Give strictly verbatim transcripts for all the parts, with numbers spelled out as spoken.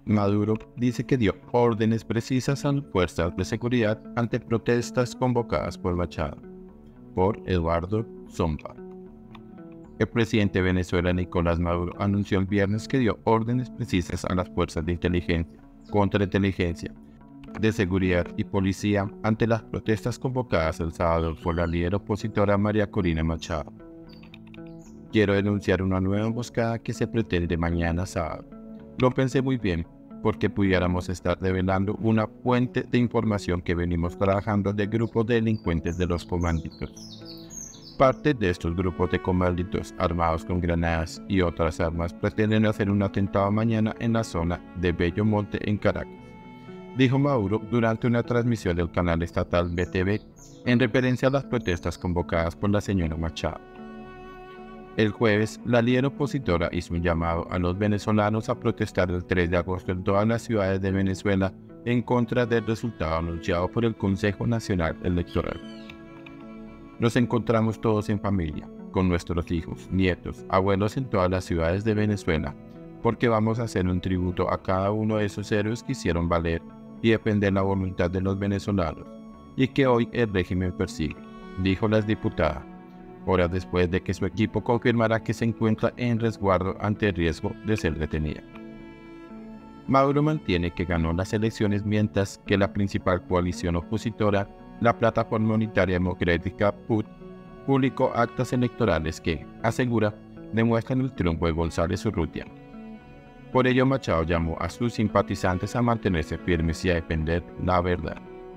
Maduro dice que dio órdenes precisas a las fuerzas de seguridad ante protestas convocadas por Machado. Por Eduardo Zomba. El presidente de Venezuela, Nicolás Maduro, anunció el viernes que dio órdenes precisas a las fuerzas de inteligencia, contrainteligencia, de seguridad y policía ante las protestas convocadas el sábado por la líder opositora María Corina Machado. Quiero denunciar una nueva emboscada que se pretende mañana sábado. Lo pensé muy bien, porque pudiéramos estar revelando una fuente de información que venimos trabajando de grupos de delincuentes de los comanditos. Parte de estos grupos de comanditos armados con granadas y otras armas pretenden hacer un atentado mañana en la zona de Bello Monte en Caracas, dijo Maduro durante una transmisión del canal estatal B T V en referencia a las protestas convocadas por la señora Machado. El jueves, la líder opositora hizo un llamado a los venezolanos a protestar el tres de agosto en todas las ciudades de Venezuela en contra del resultado anunciado por el Consejo Nacional Electoral. Nos encontramos todos en familia, con nuestros hijos, nietos, abuelos en todas las ciudades de Venezuela, porque vamos a hacer un tributo a cada uno de esos héroes que hicieron valer y defender la voluntad de los venezolanos, y que hoy el régimen persigue, dijo la diputada, horas después de que su equipo confirmara que se encuentra en resguardo ante el riesgo de ser detenida. Maduro mantiene que ganó las elecciones mientras que la principal coalición opositora, la Plataforma Unitaria Democrática P U T, publicó actas electorales que, asegura, demuestran el triunfo de González Urrutia. Por ello, Machado llamó a sus simpatizantes a mantenerse firmes y a defender la verdad.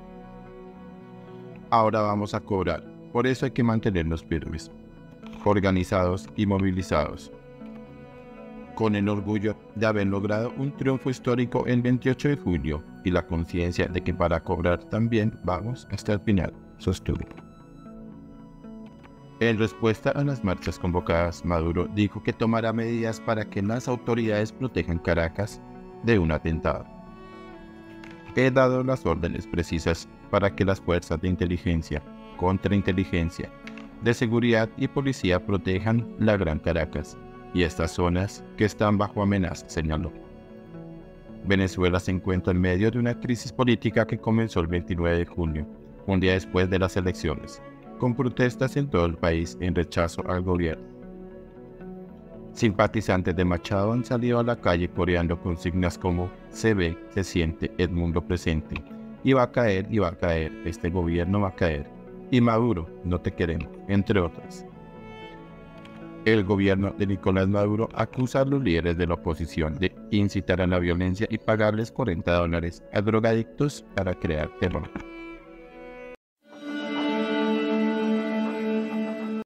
Ahora vamos a cobrar, por eso hay que mantenernos firmes, organizados y movilizados, con el orgullo de haber logrado un triunfo histórico el veintiocho de julio y la conciencia de que para cobrar también vamos hasta el final, sostuvo. En respuesta a las marchas convocadas, Maduro dijo que tomará medidas para que las autoridades protejan Caracas de un atentado. He dado las órdenes precisas para que las fuerzas de inteligencia, contrainteligencia, de seguridad y policía protejan la Gran Caracas y estas zonas que están bajo amenaza, señaló. Venezuela se encuentra en medio de una crisis política que comenzó el veintinueve de junio, un día después de las elecciones, con protestas en todo el país en rechazo al gobierno. Simpatizantes de Machado han salido a la calle coreando consignas como "se ve, se siente, el mundo presente", y va a caer, y va a caer, este gobierno va a caer, y Maduro, no te queremos, entre otras. El gobierno de Nicolás Maduro acusa a los líderes de la oposición de incitar a la violencia y pagarles cuarenta dólares a drogadictos para crear terror.